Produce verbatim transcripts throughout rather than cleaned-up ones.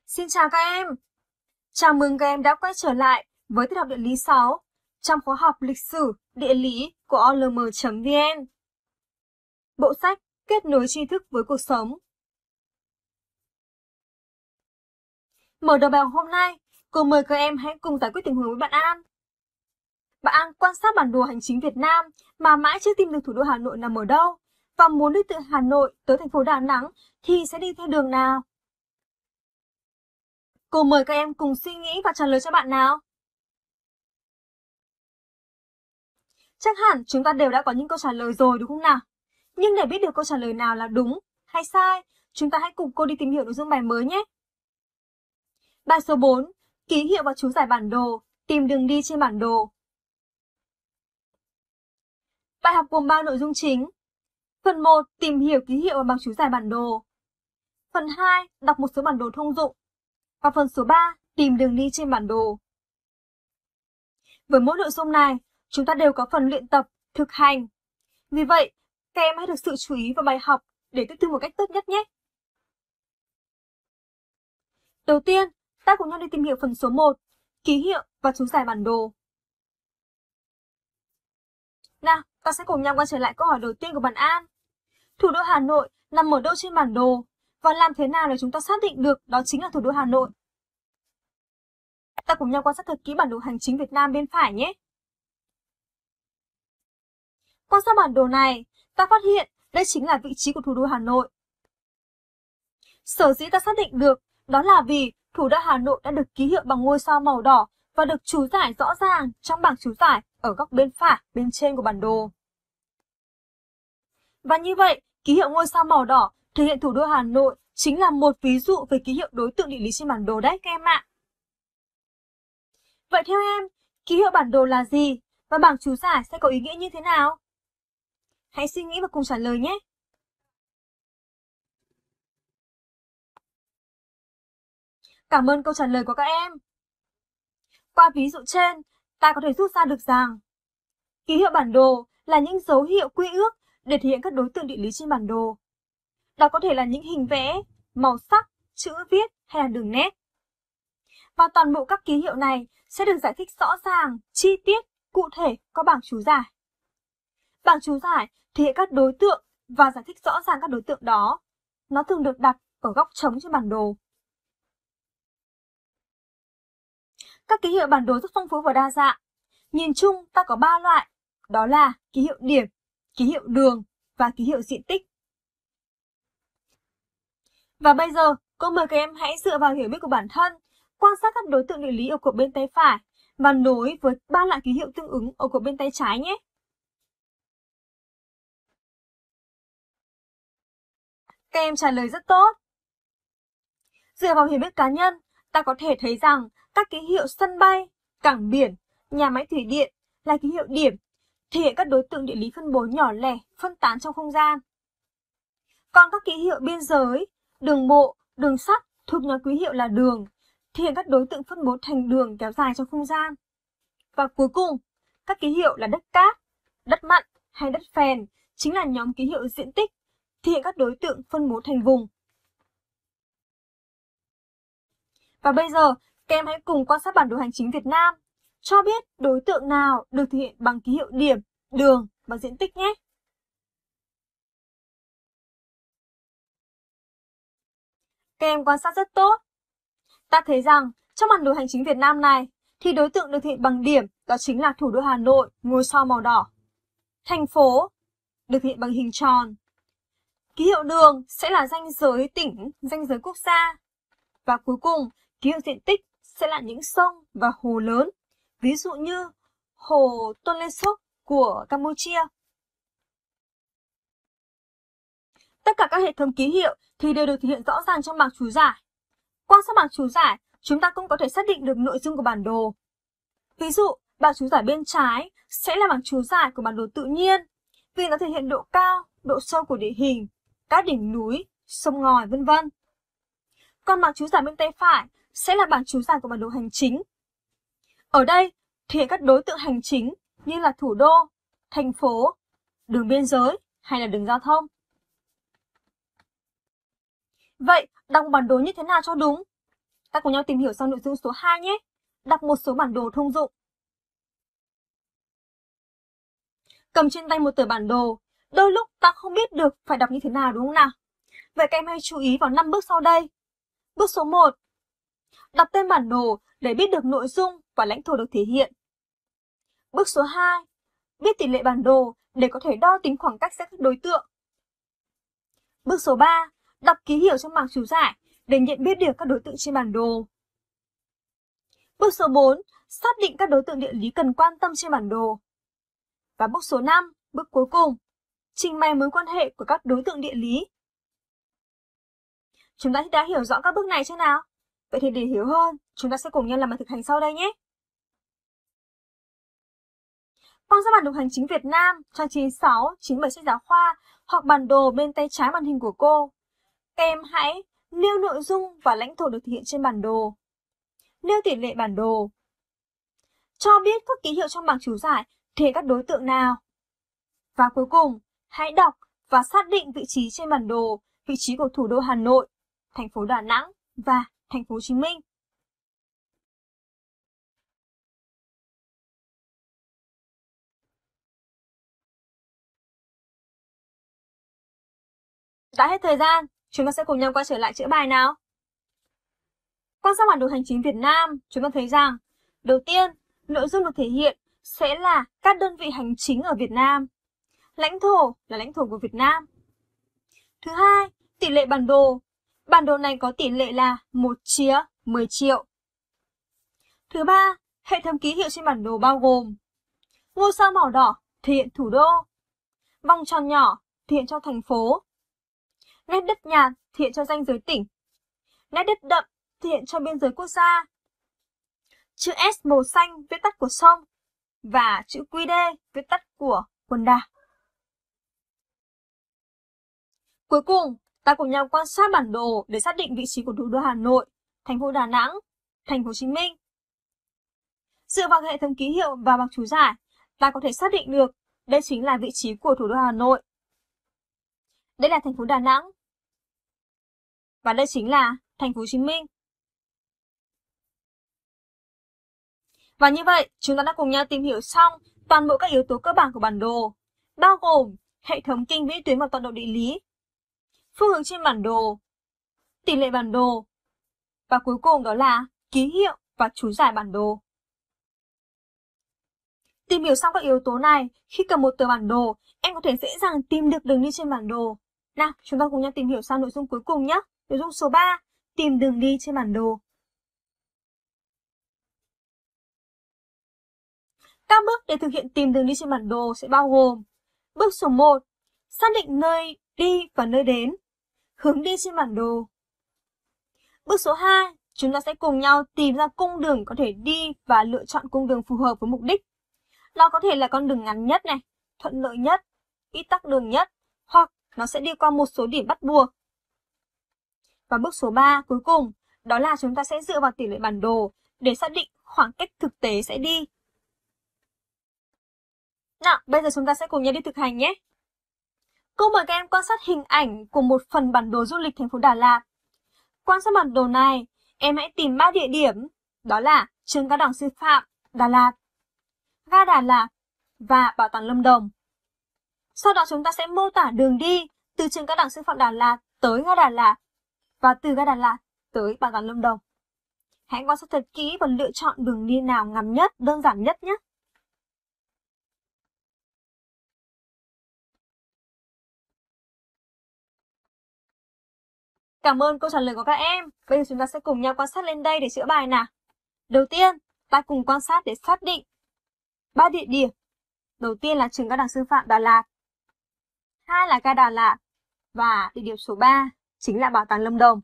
Xin chào các em! Chào mừng các em đã quay trở lại với tiết học địa lý sáu trong khóa học lịch sử, địa lý của o lờ em chấm vn. Bộ sách kết nối tri thức với cuộc sống. Mở đầu bài học hôm nay, cô mời các em hãy cùng giải quyết tình huống với bạn An. Bạn An quan sát bản đồ hành chính Việt Nam mà mãi chưa tìm được thủ đô Hà Nội nằm ở đâu và muốn đi từ Hà Nội tới thành phố Đà Nẵng thì sẽ đi theo đường nào? Cô mời các em cùng suy nghĩ và trả lời cho bạn nào. Chắc hẳn chúng ta đều đã có những câu trả lời rồi đúng không nào? Nhưng để biết được câu trả lời nào là đúng hay sai, chúng ta hãy cùng cô đi tìm hiểu nội dung bài mới nhé. Bài số bốn, ký hiệu và chú giải bản đồ, tìm đường đi trên bản đồ. Bài học gồm ba nội dung chính. Phần một, tìm hiểu ký hiệu và bằng chú giải bản đồ. Phần hai, đọc một số bản đồ thông dụng. Và phần số ba, tìm đường đi trên bản đồ. Với mỗi nội dung này, chúng ta đều có phần luyện tập, thực hành. Vì vậy, các em hãy thực sự chú ý vào bài học để tiếp thu một cách tốt nhất nhé. Đầu tiên, ta cùng nhau đi tìm hiểu phần số một, ký hiệu và chú giải bản đồ. Nào, ta sẽ cùng nhau quay trở lại câu hỏi đầu tiên của bạn An. Thủ đô Hà Nội nằm ở đâu trên bản đồ? Và làm thế nào để chúng ta xác định được đó chính là thủ đô Hà Nội? Ta cùng nhau quan sát thật kỹ bản đồ hành chính Việt Nam bên phải nhé. Quan sát bản đồ này, ta phát hiện đây chính là vị trí của thủ đô Hà Nội. Sở dĩ ta xác định được đó là vì thủ đô Hà Nội đã được ký hiệu bằng ngôi sao màu đỏ và được chú giải rõ ràng trong bảng chú giải ở góc bên phải bên trên của bản đồ. Và như vậy, ký hiệu ngôi sao màu đỏ thể hiện thủ đô Hà Nội chính là một ví dụ về ký hiệu đối tượng địa lý trên bản đồ đấy các em ạ. Vậy theo em, ký hiệu bản đồ là gì và bảng chú giải sẽ có ý nghĩa như thế nào? Hãy suy nghĩ và cùng trả lời nhé. Cảm ơn câu trả lời của các em. Qua ví dụ trên, ta có thể rút ra được rằng ký hiệu bản đồ là những dấu hiệu quy ước để thể hiện các đối tượng địa lý trên bản đồ. Đó có thể là những hình vẽ, màu sắc, chữ viết hay là đường nét. Và toàn bộ các ký hiệu này sẽ được giải thích rõ ràng, chi tiết, cụ thể qua bảng chú giải. Bảng chú giải thể hiện các đối tượng và giải thích rõ ràng các đối tượng đó. Nó thường được đặt ở góc trống trên bản đồ. Các ký hiệu bản đồ rất phong phú và đa dạng. Nhìn chung ta có ba loại, đó là ký hiệu điểm, ký hiệu đường và ký hiệu diện tích. Và bây giờ, cô mời các em hãy dựa vào hiểu biết của bản thân, quan sát các đối tượng địa lý ở cột bên tay phải và nối với ba loại ký hiệu tương ứng ở cột bên tay trái nhé. Các em trả lời rất tốt. Dựa vào hiểu biết cá nhân, ta có thể thấy rằng các ký hiệu sân bay, cảng biển, nhà máy thủy điện là ký hiệu điểm, thể hiện các đối tượng địa lý phân bố nhỏ lẻ, phân tán trong không gian. Còn các ký hiệu biên giới, đường bộ, đường sắt thuộc nhóm ký hiệu là đường, thể hiện các đối tượng phân bố thành đường kéo dài trong không gian. Và cuối cùng, các ký hiệu là đất cát, đất mặn hay đất phèn chính là nhóm ký hiệu diện tích, thể hiện các đối tượng phân bố thành vùng. Và bây giờ, các em hãy cùng quan sát bản đồ hành chính Việt Nam, cho biết đối tượng nào được thể hiện bằng ký hiệu điểm, đường và diện tích nhé. Các em quan sát rất tốt. Ta thấy rằng trong bản đồ hành chính Việt Nam này thì đối tượng được thể hiện bằng điểm đó chính là thủ đô Hà Nội, ngôi sao màu đỏ. Thành phố được thể hiện bằng hình tròn. Ký hiệu đường sẽ là ranh giới tỉnh, ranh giới quốc gia. Và cuối cùng, ký hiệu diện tích sẽ là những sông và hồ lớn, ví dụ như hồ Tonle Sop của Campuchia. Tất cả các hệ thống ký hiệu thì đều được thể hiện rõ ràng trong bảng chú giải. Quan sát bảng chú giải, chúng ta cũng có thể xác định được nội dung của bản đồ. Ví dụ, bảng chú giải bên trái sẽ là bảng chú giải của bản đồ tự nhiên, vì nó thể hiện độ cao, độ sâu của địa hình, các đỉnh núi, sông ngòi, vân vân. Còn bảng chú giải bên tay phải sẽ là bảng chú giải của bản đồ hành chính. Ở đây, thể hiện các đối tượng hành chính như là thủ đô, thành phố, đường biên giới hay là đường giao thông. Vậy, đọc bản đồ như thế nào cho đúng? ta cùng nhau tìm hiểu sang nội dung số hai nhé. Đọc một số bản đồ thông dụng. Cầm trên tay một tờ bản đồ, đôi lúc ta không biết được phải đọc như thế nào đúng không nào? Vậy các em hãy chú ý vào năm bước sau đây. Bước số một. Đọc tên bản đồ để biết được nội dung và lãnh thổ được thể hiện. Bước số hai. Biết tỷ lệ bản đồ để có thể đo tính khoảng cách giữa các đối tượng. Bước số ba. Đọc ký hiệu trong bảng chú giải để nhận biết được các đối tượng trên bản đồ. Bước số bốn. Xác định các đối tượng địa lý cần quan tâm trên bản đồ. Và bước số năm, bước cuối cùng, trình bày mối quan hệ của các đối tượng địa lý. Chúng ta đã hiểu rõ các bước này chưa nào? Vậy thì để hiểu hơn, chúng ta sẽ cùng nhau làm bài thực hành sau đây nhé. Quan sát bản đồ hành chính Việt Nam, trang chín mươi sáu, chín mươi bảy sách giáo khoa hoặc bản đồ bên tay trái màn hình của cô. Các em hãy nêu nội dung và lãnh thổ được thể hiện trên bản đồ. Nêu tỷ lệ bản đồ. Cho biết các ký hiệu trong bảng chú giải thể hiện các đối tượng nào. Và cuối cùng, hãy đọc và xác định vị trí trên bản đồ, vị trí của thủ đô Hà Nội, thành phố Đà Nẵng và thành phố Hồ Chí Minh. Đã hết thời gian, chúng ta sẽ cùng nhau quay trở lại chữa bài nào. Quan sát bản đồ hành chính Việt Nam, chúng ta thấy rằng, đầu tiên, nội dung được thể hiện sẽ là các đơn vị hành chính ở Việt Nam. Lãnh thổ là lãnh thổ của Việt Nam. Thứ hai, tỷ lệ bản đồ. Bản đồ này có tỷ lệ là một chia mười triệu. Thứ ba, hệ thống ký hiệu trên bản đồ bao gồm ngôi sao màu đỏ thể hiện thủ đô, vòng tròn nhỏ thể hiện cho thành phố, nét đất nhạt thể hiện cho ranh giới tỉnh, nét đất đậm thể hiện cho biên giới quốc gia, chữ S màu xanh viết tắt của sông và chữ quy đê viết tắt của quần đảo. Cuối cùng, ta cùng nhau quan sát bản đồ để xác định vị trí của thủ đô Hà Nội, thành phố Đà Nẵng, thành phố Hồ Chí Minh. Dựa vào hệ thống ký hiệu và bảng chú giải, ta có thể xác định được đây chính là vị trí của thủ đô Hà Nội. Đây là thành phố Đà Nẵng. Và đây chính là thành phố Hồ Chí Minh. Và như vậy, chúng ta đã cùng nhau tìm hiểu xong toàn bộ các yếu tố cơ bản của bản đồ, bao gồm hệ thống kinh vĩ tuyến và tọa độ địa lý, phương hướng trên bản đồ, tỷ lệ bản đồ, và cuối cùng đó là ký hiệu và chú giải bản đồ. Tìm hiểu xong các yếu tố này, khi cầm một tờ bản đồ, em có thể dễ dàng tìm được đường đi trên bản đồ. Nào, chúng ta cùng nhau tìm hiểu sang nội dung cuối cùng nhé. Nội dung số ba, tìm đường đi trên bản đồ. Các bước để thực hiện tìm đường đi trên bản đồ sẽ bao gồm: bước số một, xác định nơi đi và nơi đến, hướng đi trên bản đồ. Bước số hai, chúng ta sẽ cùng nhau tìm ra cung đường có thể đi và lựa chọn cung đường phù hợp với mục đích. Nó có thể là con đường ngắn nhất này, thuận lợi nhất, ít tắc đường nhất, hoặc nó sẽ đi qua một số điểm bắt buộc. Và bước số ba cuối cùng, đó là chúng ta sẽ dựa vào tỷ lệ bản đồ để xác định khoảng cách thực tế sẽ đi. Nào, bây giờ chúng ta sẽ cùng nhau đi thực hành nhé. Cô mời các em quan sát hình ảnh của một phần bản đồ du lịch thành phố Đà Lạt. Quan sát bản đồ này, em hãy tìm ba địa điểm, đó là trường Cao đẳng Sư phạm Đà Lạt, ga Đà Lạt và bảo tàng Lâm Đồng. Sau đó chúng ta sẽ mô tả đường đi từ trường Cao đẳng Sư phạm Đà Lạt tới ga Đà Lạt và từ ga Đà Lạt tới bảo tàng Lâm Đồng. Hãy quan sát thật kỹ và lựa chọn đường đi nào ngắn nhất, đơn giản nhất nhé. Cảm ơn câu trả lời của các em. Bây giờ chúng ta sẽ cùng nhau quan sát lên đây để chữa bài nào. Đầu tiên, ta cùng quan sát để xác định ba địa điểm. Đầu tiên là trường Cao đẳng Sư phạm Đà Lạt, hai là ga Đà Lạt và địa điểm số ba chính là bảo tàng Lâm Đồng.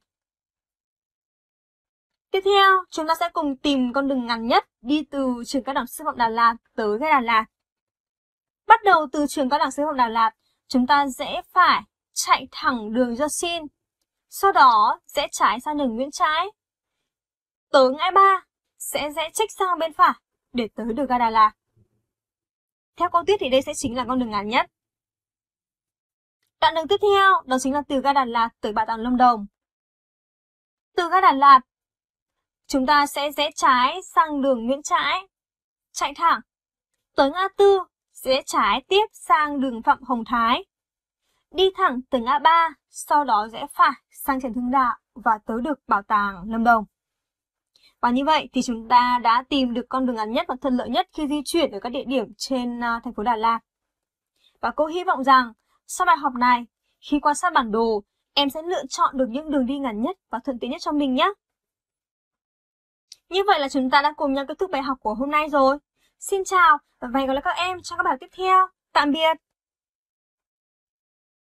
Tiếp theo, chúng ta sẽ cùng tìm con đường ngắn nhất đi từ trường Cao đẳng Sư phạm Đà Lạt tới ga Đà Lạt. Bắt đầu từ trường Cao đẳng Sư phạm Đà Lạt, chúng ta rẽ phải chạy thẳng đường Gia Xin. Sau đó rẽ trái sang đường Nguyễn Trãi. Tới ngã ba sẽ rẽ chếch sang bên phải để tới được ga Đà Lạt. Theo cô Tuyết thì đây sẽ chính là con đường ngắn nhất. Đoạn đường tiếp theo đó chính là từ ga Đà Lạt tới bảo tàng Lâm Đồng. Từ ga Đà Lạt, chúng ta sẽ rẽ trái sang đường Nguyễn Trãi, chạy thẳng. Tới ngã tư, rẽ trái tiếp sang đường Phạm Hồng Thái. Đi thẳng tới ngã ba, sau đó rẽ phải sang Trần Hưng Đạo và tới được Bảo tàng Lâm Đồng. Và như vậy thì chúng ta đã tìm được con đường ngắn nhất và thuận lợi nhất khi di chuyển ở các địa điểm trên uh, thành phố Đà Lạt. Và cô hy vọng rằng sau bài học này, khi quan sát bản đồ, em sẽ lựa chọn được những đường đi ngắn nhất và thuận tiện nhất cho mình nhé. Như vậy là chúng ta đã cùng nhau kết thúc bài học của hôm nay rồi. Xin chào và hẹn gặp lại các em trong các bài tiếp theo. Tạm biệt!